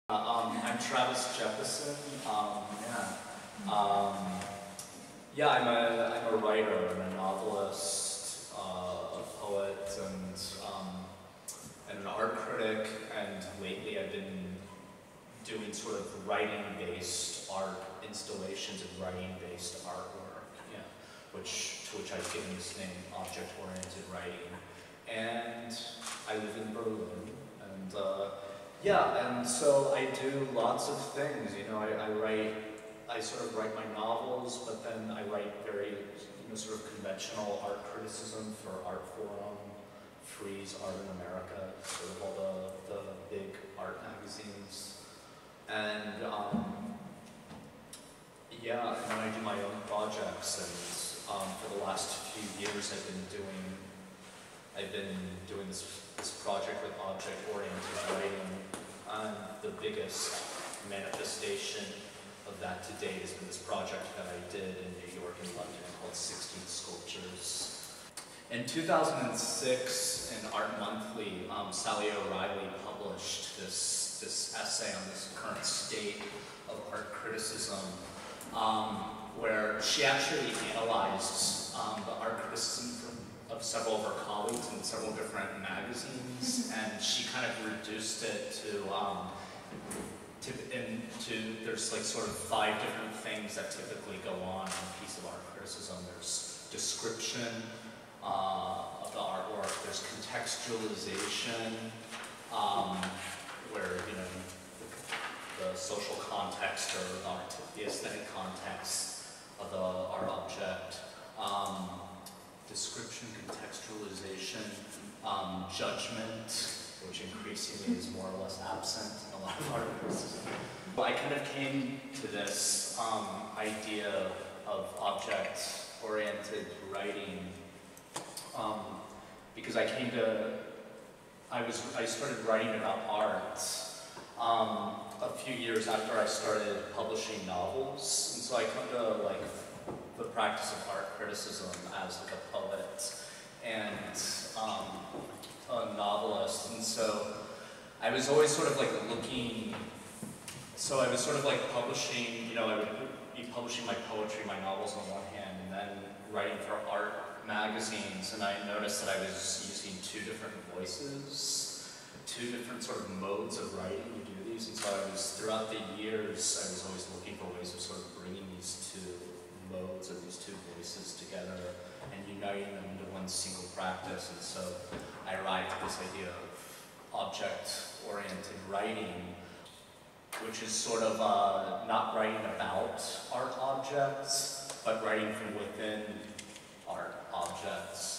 I'm Jeppesen. I'm a writer, I'm a novelist, a poet, and an art critic. And lately, I've been doing sort of writing-based art installations and writing-based artwork. To which I've given this name, object-oriented writing. And I live in Berlin, and so I do lots of things. I sort of write my novels, but then I write very, sort of conventional art criticism for Art Forum, Freeze, Art in America, sort of all the big art magazines. And and then I do my own projects, and for the last few years I've been doing this project with object-oriented writing, and the biggest manifestation of that to date has been this project that I did in New York and London called 16 Sculptures. In 2006, in Art Monthly, Sally O'Reilly published this essay on this current state of art criticism, where she actually analyzed the art criticism of several of her colleagues in several different magazines, and she kind of reduced it to there's like sort of 5 different things that typically go on in a piece of art criticism. There's description of the artwork, there's contextualization, where the social context or the aesthetic context of the art object. Description, contextualization, judgment, which increasingly is more or less absent in a lot of art criticism. I kind of came to this idea of object-oriented writing because I started writing about art a few years after I started publishing novels, and so I come to the practice of art criticism as like a poet and a novelist, and so I was always sort of looking. So I was sort of publishing. I would be publishing my poetry, my novels on one hand, and then writing for art magazines. And I noticed that I was using 2 different voices, 2 different sort of modes of writing to do these. And so throughout the years, I was always looking for ways of sort of bringing these 2 modes of these 2 voices together and uniting them into one single practice. And so I arrived at this idea of object-oriented writing, which is sort of not writing about art objects, but writing from within art objects.